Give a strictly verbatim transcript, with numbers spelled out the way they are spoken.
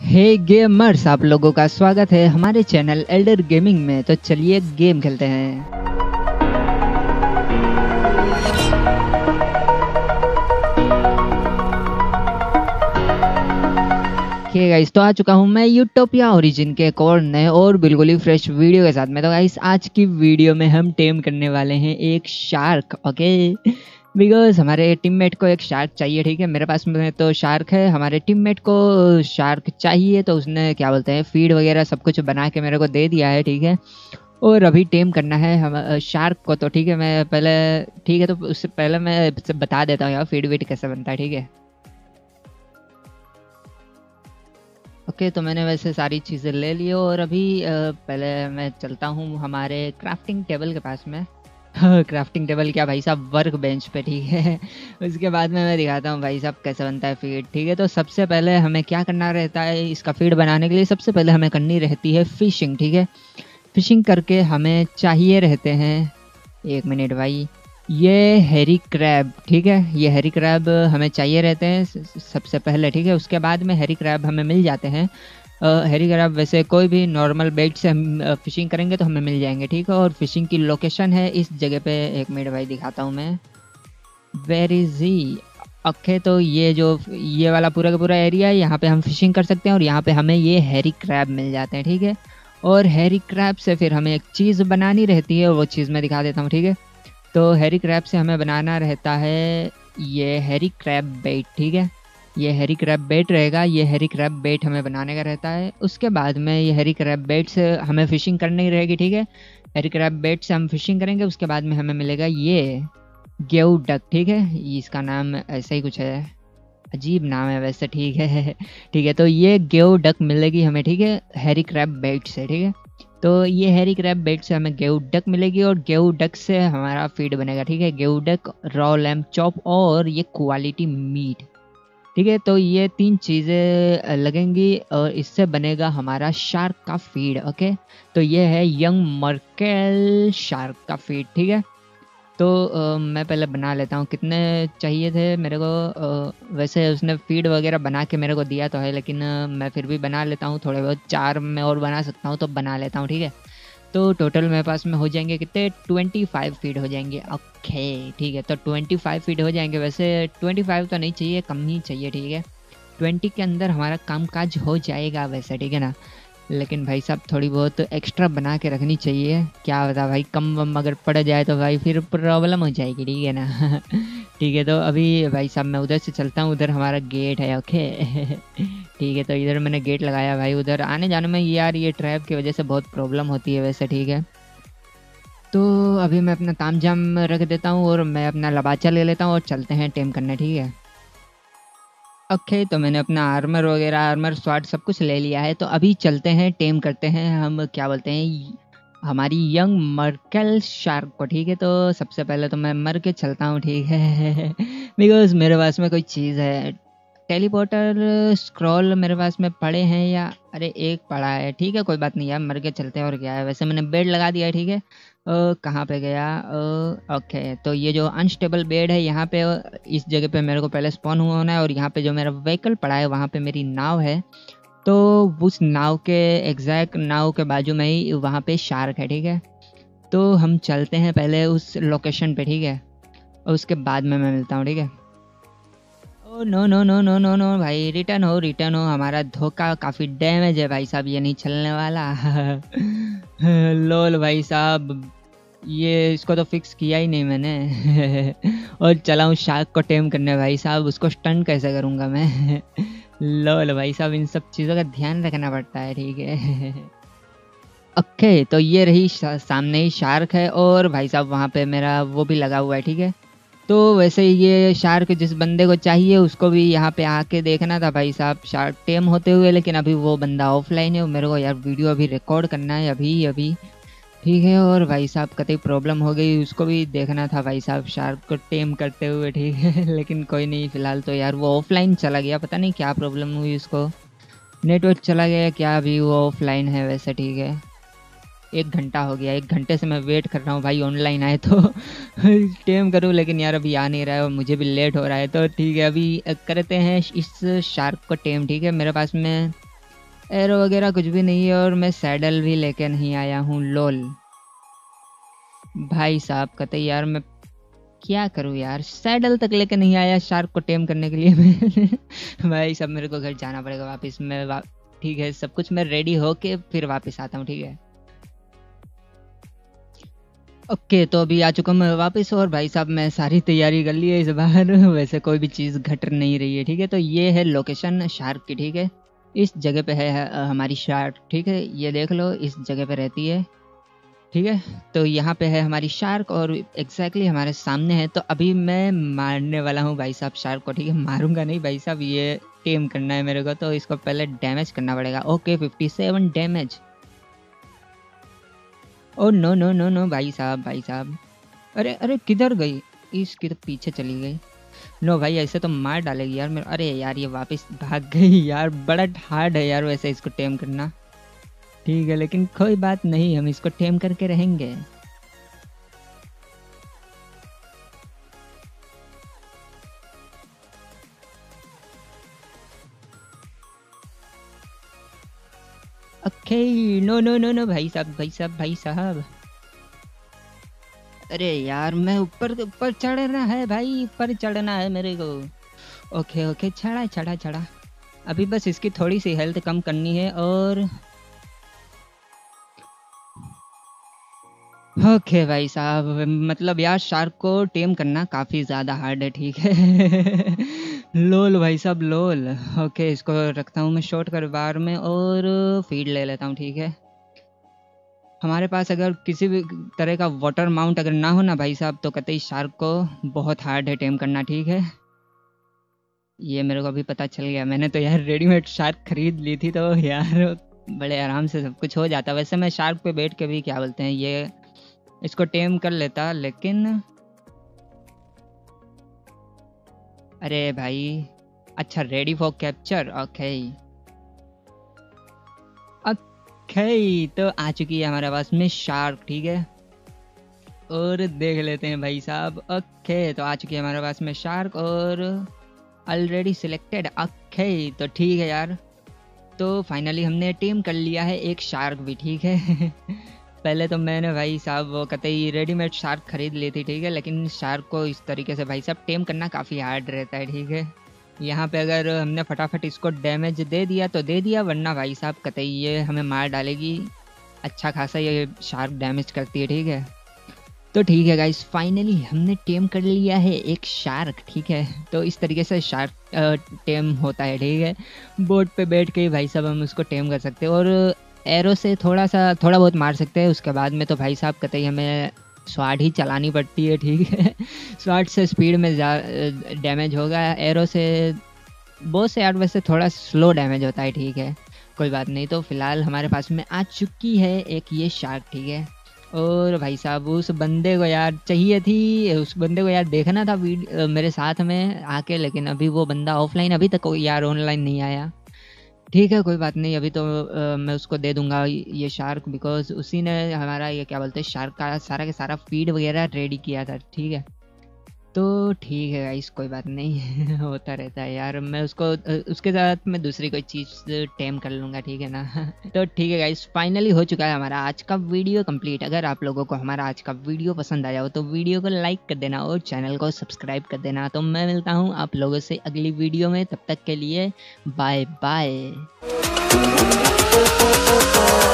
हे gamers, आप लोगों का स्वागत है हमारे चैनल एल्डर गेमिंग में। तो चलिए गेम खेलते हैं। ओके गाइस, तो आ चुका हूँ मैं यूटोपिया ओरिजिन के एक और नए और बिल्कुल ही फ्रेश वीडियो के साथ में। तो गाइस, आज की वीडियो में हम टेम करने वाले हैं एक शार्क। ओके, बिकॉज हमारे टीममेट को एक शार्क चाहिए। ठीक है, मेरे पास में तो शार्क है, हमारे टीममेट को शार्क चाहिए। तो उसने क्या बोलते हैं फीड वगैरह सब कुछ बना के मेरे को दे दिया है। ठीक है, और अभी टेम करना है हम शार्क को। तो ठीक है, मैं पहले ठीक है तो उससे पहले मैं बता देता हूँ यार फीड वीड कैसे बनता है। ठीक है, ओके okay, तो मैंने वैसे सारी चीज़ें ले ली और अभी अ, पहले मैं चलता हूँ हमारे क्राफ्टिंग टेबल के पास में। क्राफ्टिंग टेबल क्या भाई साहब, वर्क बेंच पे। ठीक है, उसके बाद में मैं दिखाता हूँ भाई साहब कैसे बनता है फीड। ठीक है, तो सबसे पहले हमें क्या करना रहता है इसका फीड बनाने के लिए। सबसे पहले हमें करनी रहती है फिशिंग। ठीक है, फिशिंग करके हमें चाहिए रहते हैं, एक मिनट भाई, ये हैरी क्रैब। ठीक है, ये हैरी क्रैब हमें चाहिए रहते हैं सबसे पहले। ठीक है, उसके बाद में हैरी क्रैब हमें मिल जाते हैं। हैरी क्रैब वैसे कोई भी नॉर्मल बेट से हम फिशिंग करेंगे तो हमें मिल जाएंगे। ठीक है, और फिशिंग की लोकेशन है इस जगह पे, एक मिनट भाई दिखाता हूँ मैं, वेर इज ही। ओके, तो ये जो ये वाला पूरा का पूरा एरिया है, यहाँ पे हम फिशिंग कर सकते हैं और यहाँ पे हमें ये हैरी क्रैब मिल जाते हैं। ठीक है, और हैरी क्रैब से फिर हमें एक चीज़ बनानी रहती है, वो चीज़ मैं दिखा देता हूँ। ठीक है, तो हैरी क्रैब से हमें बनाना रहता है ये हैरी क्रैब बेट। ठीक है, ये हैरी क्रैब बेट रहेगा, ये हैरी क्रैब बेट हमें बनाने का रहता है। उसके बाद में ये हैरी क्रैब बेट से हमें फिशिंग करनी रहेगी। ठीक है, हैरी क्रैब बेट से हम फिशिंग करेंगे, उसके बाद में हमें मिलेगा ये गेऊ डक। ठीक है, इसका नाम ऐसा ही कुछ है, अजीब नाम है वैसे। ठीक है ठीक है, तो ये गेऊ डक मिलेगी हमें। ठीक है, हैरी क्रैब बेट से। ठीक है, तो ये हैरी क्रैब बेट से हमें गेऊ डक मिलेगी और गेऊ डक से हमारा फीड बनेगा। ठीक है, गेऊ डक, रॉ लैम्प चॉप और ये क्वालिटी मीट। ठीक है, तो ये तीन चीज़ें लगेंगी और इससे बनेगा हमारा शार्क का फीड। ओके, तो ये है यंग मर्केल शार्क का फीड। ठीक है, तो अ, मैं पहले बना लेता हूँ। कितने चाहिए थे मेरे को, अ, वैसे उसने फीड वगैरह बना के मेरे को दिया तो है, लेकिन अ, मैं फिर भी बना लेता हूँ थोड़े बहुत। चार मैं और बना सकता हूँ तो बना लेता हूँ। ठीक है, तो टोटल मेरे पास में हो जाएंगे कितने, ट्वेंटी फाइव फीट हो जाएंगे। ओके ठीक है, तो ट्वेंटी फाइव फीट हो जाएंगे। वैसे ट्वेंटी फाइव तो नहीं चाहिए, कम ही चाहिए। ठीक है, ट्वेंटी के अंदर हमारा काम काज हो जाएगा वैसे। ठीक है ना, लेकिन भाई साहब थोड़ी बहुत एक्स्ट्रा बना के रखनी चाहिए, क्या बता भाई, कम वम अगर पड़ जाए तो भाई फिर प्रॉब्लम हो जाएगी। ठीक है ना ठीक है, तो अभी भाई साहब मैं उधर से चलता हूँ, उधर हमारा गेट है। ओके ठीक है, तो इधर मैंने गेट लगाया भाई। उधर आने जाने में यार ये ट्रैप की वजह से बहुत प्रॉब्लम होती है वैसे। ठीक है, तो अभी मैं अपना ताम झाम रख देता हूँ और मैं अपना लबाचा ले लेता हूँ और चलते हैं टेम करने। ठीक है, ओके okay, तो मैंने अपना आर्मर वगैरह, आर्मर स्वाड सब कुछ ले लिया है। तो अभी चलते हैं टेम करते हैं हम, क्या बोलते हैं, हमारी यंग मर्केल शार्क को। ठीक है, तो सबसे पहले तो मैं मर के चलता हूँ। ठीक है बिकॉज मेरे पास में कोई चीज़ है, टेलीपोर्टर स्क्रॉल मेरे पास में पड़े हैं या, अरे एक पड़ा है। ठीक है, कोई बात नहीं यार, मर के चलते हैं और क्या है। वैसे मैंने बेड लगा दिया है। ठीक है, अ, कहाँ पे गया, अ, ओके, तो ये जो अनस्टेबल बेड है यहाँ पे, अ, इस जगह पे मेरे को पहले स्पॉन हुआ होना है। और यहाँ पे जो मेरा व्हीकल पड़ा है वहाँ पे मेरी नाव है, तो उस नाव के एग्जैक्ट नाव के बाजू में ही वहाँ पे शार्क है। ठीक है, तो हम चलते हैं पहले उस लोकेशन पे। ठीक है, और उसके बाद में मैं मिलता हूँ। ठीक है, oh no no no no no no भाई, रिटर्न हो रिटर्न हो, हमारा धोखा काफ़ी डैमेज है भाई साहब, ये नहीं चलने वाला लोल भाई साहब, ये इसको तो फिक्स किया ही नहीं मैंने और चला हूँ शार्क को टेम करने भाई साहब, उसको स्टन कैसे करूँगा मैं लोल भाई साहब, इन सब चीज़ों का ध्यान रखना पड़ता है। ठीक है ओके, तो ये रही सामने ही शार्क है और भाई साहब वहाँ पे मेरा वो भी लगा हुआ है। ठीक है, तो वैसे ये शार्क जिस बंदे को चाहिए उसको भी यहाँ पे आके देखना था भाई साहब, शार्क टेम होते हुए, लेकिन अभी वो बंदा ऑफलाइन है। मेरे को यार वीडियो अभी रिकॉर्ड करना है अभी अभी। ठीक है, और भाई साहब कतई प्रॉब्लम हो गई, उसको भी देखना था भाई साहब शार्क को टेम करते हुए। ठीक है लेकिन कोई नहीं, फिलहाल तो यार वो ऑफलाइन चला गया, पता नहीं क्या प्रॉब्लम हुई उसको, नेटवर्क चला गया क्या, अभी वो ऑफलाइन है वैसे। ठीक है, एक घंटा हो गया, एक घंटे से मैं वेट कर रहा हूँ भाई ऑनलाइन आए तो टेम करूँ, लेकिन यार अभी आ नहीं रहा है और मुझे भी लेट हो रहा है। तो ठीक है, अभी करते हैं इस शार्क को टेम। ठीक है, मेरे पास में एरो वगैरह कुछ भी नहीं है और मैं सैडल भी लेके नहीं आया हूँ। लोल भाई साहब कहते यार मैं क्या करूँ यार, सैडल तक लेके नहीं आया शार्क को टेम करने के लिए मैं भाई साहब मेरे को घर जाना पड़ेगा वापस। मैं वा... ठीक है, सब कुछ मैं रेडी होके फिर वापस आता हूँ। ठीक है ओके, तो अभी आ चुका मैं वापस और भाई साहब मैं सारी तैयारी कर ली है इस बार वैसे कोई भी चीज़ घट नहीं रही है। ठीक है, तो ये है लोकेशन शार्क की। ठीक है, इस जगह पे है अ, हमारी शार्क। ठीक है, ये देख लो इस जगह पे रहती है। ठीक है, तो यहाँ पे है हमारी शार्क और एग्जैक्टली हमारे सामने है। तो अभी मैं मारने वाला हूँ भाई साहब शार्क को। ठीक है, मारूंगा नहीं भाई साहब, ये टेम करना है मेरे को, तो इसको पहले डैमेज करना पड़ेगा। Okay fifty seven damage. Oh no no no no भाई साहब भाई साहब, अरे अरे किधर गई, इसकी तो पीछे चली गई। नो भाई ऐसे तो मार डालेगी यार मेरे। अरे यार ये वापस भाग गई यार, बड़ा हार्ड है यार वैसे इसको टेम करना। ठीक है लेकिन कोई बात नहीं, हम इसको टेम करके रहेंगे। Okay no no no no भाई साहब भाई साहब भाई साहब, अरे यार मैं ऊपर ऊपर चढ़ना है भाई, ऊपर चढ़ना है मेरे को। ओके ओके चढ़ा चढ़ा चढ़ा। अभी बस इसकी थोड़ी सी हेल्थ कम करनी है और ओके भाई साहब, मतलब यार शार्क को टेम करना काफ़ी ज़्यादा हार्ड है। ठीक है लोल भाई साहब लोल। ओके इसको रखता हूँ मैं शॉर्ट कर बार में और फीड ले लेता हूँ। ठीक है, हमारे पास अगर किसी भी तरह का वाटर माउंट अगर ना हो ना भाई साहब तो कतई शार्क को बहुत हार्ड है टेम करना। ठीक है, ये मेरे को अभी पता चल गया। मैंने तो यार रेडीमेड शार्क खरीद ली थी तो यार बड़े आराम से सब कुछ हो जाता। वैसे मैं शार्क पे बैठ के भी क्या बोलते हैं ये इसको टेम कर लेता, लेकिन अरे भाई अच्छा ready for capture. Okay okay, तो आ चुकी है हमारे पास में शार्क। ठीक है, और देख लेते हैं भाई साहब। ओके तो आ चुकी है हमारे पास में शार्क और ऑलरेडी सिलेक्टेड। ओके तो ठीक है यार, तो फाइनली हमने टीम कर लिया है एक शार्क भी। ठीक है पहले तो मैंने भाई साहब वो कतई रेडीमेड शार्क खरीद ली थी। ठीक है, लेकिन शार्क को इस तरीके से भाई साहब टेम करना काफ़ी हार्ड रहता है। ठीक है, यहाँ पे अगर हमने फटाफट इसको डैमेज दे दिया तो दे दिया, वरना भाई साहब कतई ये हमें मार डालेगी। अच्छा खासा ये शार्क डैमेज करती है। ठीक है, तो ठीक है गाइस फाइनली हमने टेम कर लिया है एक शार्क। ठीक है, तो इस तरीके से शार्क टेम होता है। ठीक है, बोट पे बैठ के भाई साहब हम उसको टेम कर सकते हैं और एरो से थोड़ा सा थोड़ा बहुत मार सकते हैं। उसके बाद में तो भाई साहब कतई हमें स्वाड ही चलानी पड़ती है। ठीक है स्वाड से स्पीड में डैमेज होगा, एरो से बहुत से यार वैसे थोड़ा स्लो डैमेज होता है। ठीक है, कोई बात नहीं। तो फिलहाल हमारे पास में आ चुकी है एक ये शार्क। ठीक है, और भाई साहब उस बंदे को यार चाहिए थी, उस बंदे को यार देखना था वीडियो मेरे साथ में आके, लेकिन अभी वो बंदा ऑफलाइन अभी तक यार ऑनलाइन नहीं आया। ठीक है कोई बात नहीं, अभी तो आ, मैं उसको दे दूंगा ये शार्क, बिकॉज उसी ने हमारा ये क्या बोलते हैं शार्क का सारा का सारा फीड वगैरह रेडी किया था। ठीक है, तो ठीक है गाइस कोई बात नहीं होता रहता है यार। मैं उसको उसके साथ मैं दूसरी कोई चीज़ टेम कर लूँगा। ठीक है ना तो ठीक है गाइस फाइनली हो चुका है हमारा आज का वीडियो कंप्लीट। अगर आप लोगों को हमारा आज का वीडियो पसंद आया हो तो वीडियो को लाइक कर देना और चैनल को सब्सक्राइब कर देना। तो मैं मिलता हूँ आप लोगों से अगली वीडियो में, तब तक के लिए बाय बाय।